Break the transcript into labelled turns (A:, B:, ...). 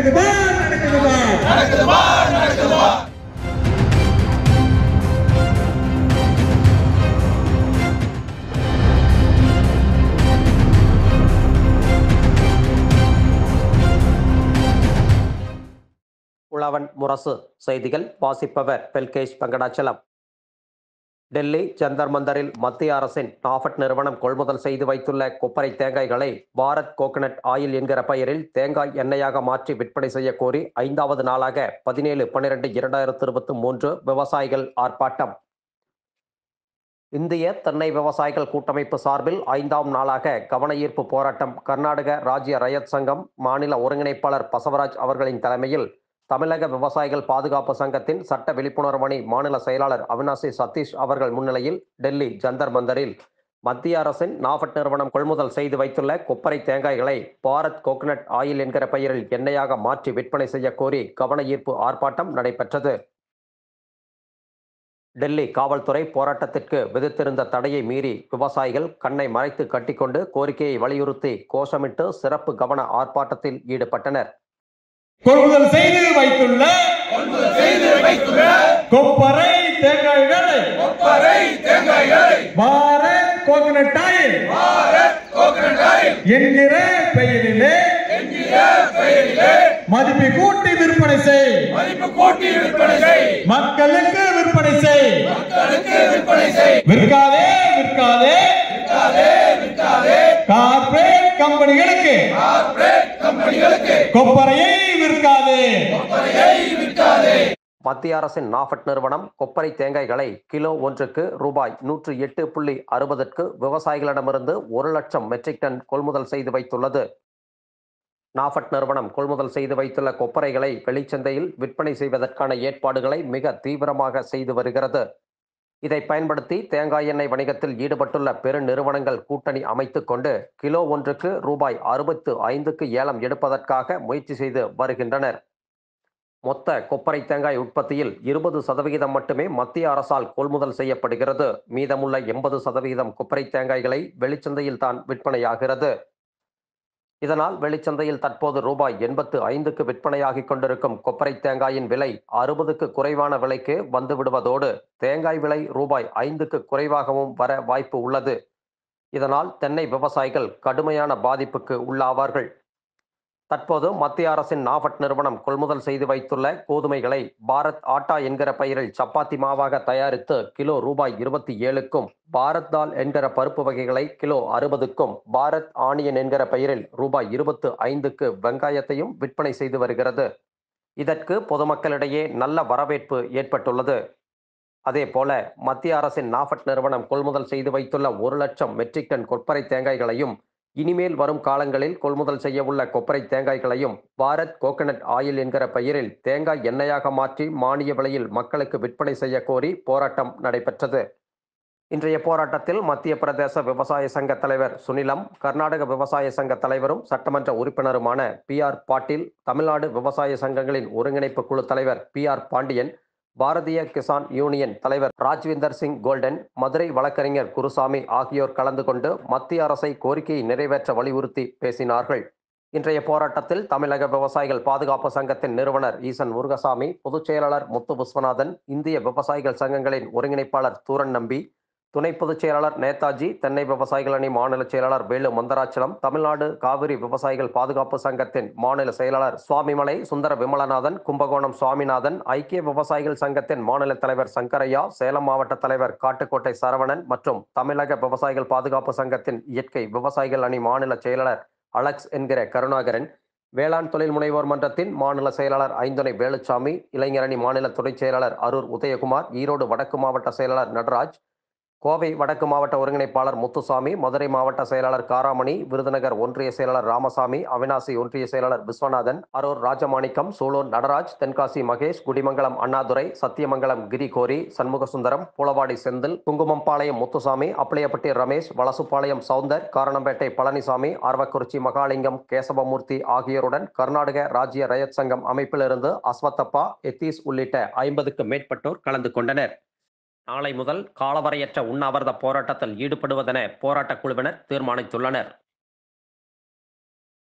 A: நடக்குதுமா.
B: உழவன் முரசு செய்திகள் வாசிப்பவர் பெல்கேஷ் வெங்கடாச்சலம். டெல்லி ஜந்தர் மந்தரில் மத்திய அரசின் நாஃபட் நிறுவனம் கொள்முதல் செய்து வைத்துள்ள கொப்பரை தேங்காய்களை பாரத் கோகனட் ஆயில் என்கிற பெயரில் தேங்காய் எண்ணெயாக மாற்றி விற்பனை செய்ய கோரி 5வது நாளாக 17/12/2023 விவசாயிகள் ஆர்ப்பாட்டம். இந்திய தென்னை விவசாயிகள் கூட்டமைப்பு சார்பில் 5ஆம் நாளாக கவன ஈர்ப்பு போராட்டம் கர்நாடக ராஜ்ய ரயத் சங்கம் மாநில ஒருங்கிணைப்பாளர் பசவராஜ் அவர்களின் தலைமையில் தமிழக விவசாயிகள் பாதுகாப்பு சங்கத்தின் சட்ட விழிப்புணர்வு அணி மாநில செயலாளர் அவினாசி சதீஷ் அவர்கள் முன்னிலையில் டெல்லி ஜந்தர் மந்தரில் மத்திய அரசின் நாஃபட் நிறுவனம் கொள்முதல் செய்து வைத்துள்ள கொப்பரை தேங்காய்களை பாரத் கோகனட் ஆயில் என்கிற பெயரில் எண்ணெயாக மாற்றி விற்பனை செய்ய கோரி கவன ஈர்ப்பு ஆர்ப்பாட்டம் நடைபெற்றது. டெல்லி காவல்துறை போராட்டத்திற்கு விதித்திருந்த தடையை மீறி விவசாயிகள் கண்ணை மறைத்து கட்டிக்கொண்டு கோரிக்கையை வலியுறுத்தி கோஷமிட்டு சிறப்பு கவன ஆர்ப்பாட்டத்தில் ஈடுபட்டனர்.
A: கொள்முதல் செய்து வைத்துள்ள கொப்பரை தேங்காய்களை பாரத் கோகனட் ஆயில் என்கிற பெயரிலே மதிப்பு கூட்டி விற்பனை செய், மக்களுக்கு விற்பனை செய், விற்காதே கார்ப்பரேட் கம்பெனிகளுக்கு கொப்பரையை விற்காதே.
B: மத்திய அரசின் நாஃபட் நிறுவனம் கொப்பரை தேங்காய்களை கிலோ ஒன்றுக்கு ரூபாய் 108.60க்கு விவசாயிகளிடமிருந்து 1 லட்சம் மெட்ரிக் டன் கொள்முதல் செய்து வைத்துள்ளது. நாஃபட் நிறுவனம் கொள்முதல் செய்து வைத்துள்ள கொப்பரைகளை வெளிச்சந்தையில் விற்பனை செய்வதற்கான ஏற்பாடுகளை மிக தீவிரமாக செய்து வருகிறது. இதை பயன்படுத்தி தேங்காய் எண்ணெய் வணிகத்தில் ஈடுபட்டுள்ள பெரு நிறுவனங்கள் கூட்டணி அமைத்துக் கொண்டு கிலோ ஒன்றுக்கு ரூபாய் 65க்கு ஏலம் எடுப்பதற்காக முயற்சி செய்து வருகின்றனர். மொத்த கொப்பரை தேங்காய் உற்பத்தியில் 20% மட்டுமே மத்திய அரசால் கொள்முதல் செய்யப்படுகிறது. மீதமுள்ள 80% கொப்பரை தேங்காய்களை வெளிச்சந்தையில் தான் விற்பனையாகிறது. இதனால் வெளிச்சந்தையில் தற்போது ரூபாய் 85க்கு விற்பனையாகிக் கொண்டிருக்கும் கொப்பரை தேங்காயின் விலை 60க்கு குறைவான விலைக்கு வந்துவிடுவதோடு தேங்காய் விலை ரூபாய் 5க்கு குறைவாகவும் வர வாய்ப்பு உள்ளது. இதனால் தென்னை விவசாயிகள் கடுமையான பாதிப்புக்கு உள்ளாவார்கள். தற்போது மத்திய அரசின் நாஃபட் நிறுவனம் கொள்முதல் செய்து வைத்துள்ள கோதுமைகளை பாரத் ஆட்டா என்கிற பெயரில் சப்பாத்தி மாவாக தயாரித்து கிலோ ரூபாய் 27க்கும், பாரத் தால் என்கிற பருப்பு வகைகளை கிலோ 60க்கும், பாரத் ஆனியன் என்கிற பெயரில் ரூபாய் 25க்கு வெங்காயத்தையும் விற்பனை செய்து வருகிறது. இதற்கு பொதுமக்களிடையே நல்ல வரவேற்பு ஏற்பட்டுள்ளது. அதேபோல மத்திய அரசின் நாஃபட் நிறுவனம் கொள்முதல் செய்து வைத்துள்ள 1 லட்சம் மெட்ரிக் டன் கொப்பரை தேங்காய்களையும் இனிமேல் வரும் காலங்களில் கொள்முதல் செய்ய உள்ள கொப்பரை தேங்காய்களையும் பாரத் கோகனட் ஆயில் என்கிற பெயரில் தேங்காய் எண்ணெயாக மாற்றி மானிய விலையில் மக்களுக்கு விற்பனை செய்ய கோரி போராட்டம் நடைபெற்றது. இன்றைய போராட்டத்தில் மத்திய பிரதேச விவசாய சங்க தலைவர் சுனிலம், கர்நாடக விவசாய சங்க தலைவரும் சட்டமன்ற உறுப்பினருமான PR பாட்டீல், தமிழ்நாடு விவசாய சங்கங்களின் ஒருங்கிணைப்பு குழு தலைவர் PR பாண்டியன், பாரதிய கிசான் யூனியன் தலைவர் ராஜ்விந்தர் சிங் கோல்டன், மதுரை வழக்கறிஞர் குருசாமி ஆகியோர் கலந்து கொண்டு மத்திய அரசை கோரிக்கையை நிறைவேற்ற வலியுறுத்தி பேசினார்கள். இன்றைய போராட்டத்தில் தமிழக விவசாயிகள் பாதுகாப்பு சங்கத்தின் நிறுவனர் ஈசன் முருகசாமி, பொதுச் செயலாளர் முத்து விஸ்வநாதன், இந்திய விவசாயிகள் சங்கங்களின் ஒருங்கிணைப்பாளர் தூரன் நம்பி, துணை பொதுச் செயலாளர் நேதாஜி, தென்னை விவசாயிகள் அணி மாநில செயலாளர் வேலு மந்தராச்சலம், தமிழ்நாடு காவிரி விவசாயிகள் பாதுகாப்பு சங்கத்தின் மாநில செயலாளர் சுவாமிமலை சுந்தர விமலநாதன், கும்பகோணம் சுவாமிநாதன், ஐக்கிய விவசாயிகள் சங்கத்தின் மாநில தலைவர் சங்கரையா, சேலம் மாவட்ட தலைவர் காட்டுக்கோட்டை சரவணன் மற்றும் தமிழக விவசாயிகள் பாதுகாப்பு சங்கத்தின் இயற்கை விவசாயிகள் அணி மாநில செயலாளர் அலெக்ஸ் என்கிற கருணாகரன், வேளாண் தொழில் முனைவோர் மன்றத்தின் மாநில செயலாளர் ஐந்துணை வேலுச்சாமி, இளைஞரணி மாநில துணைச் செயலாளர் அரூர் உதயகுமார், ஈரோடு வடக்கு மாவட்ட செயலாளர் நடராஜ், கோவை வடக்கு மாவட்ட ஒருங்கிணைப்பாளர் முத்துசாமி, மதுரை மாவட்ட செயலாளர் காராமணி, விருதுநகர் ஒன்றிய செயலாளர் ராமசாமி, அவினாசி ஒன்றிய செயலாளர் விஸ்வநாதன், அரூர் ராஜமாணிக்கம், சூலூர் நடராஜ், தென்காசி மகேஷ், குடிமங்கலம் அண்ணாதுரை, சத்தியமங்கலம் கிரிகோரி, சண்முகசுந்தரம், பூளவாடி செந்தில், குங்குமம்பாளையம் முத்துசாமி, அப்ளையப்பட்டி ரமேஷ், வலசுப்பாளையம் சவுந்தர், காரணம்பேட்டை பழனிசாமி, அரவக்குறிச்சி மகாலிங்கம், கேசவமூர்த்தி ஆகியோருடன் கர்நாடக ராஜ்ய ரயத் சங்கம் அமைப்பிலிருந்து அஸ்வத்தப்பா, எத்தீஸ் உள்ளிட்ட 50க்கு மேற்பட்டோர் கலந்து கொண்டனர். நாளை முதல் காலவரையற்ற உண்ணாவிரத போராட்டத்தில் ஈடுபடுவதென போராட்டக் குழுவினர் தீர்மானித்துள்ளனர்.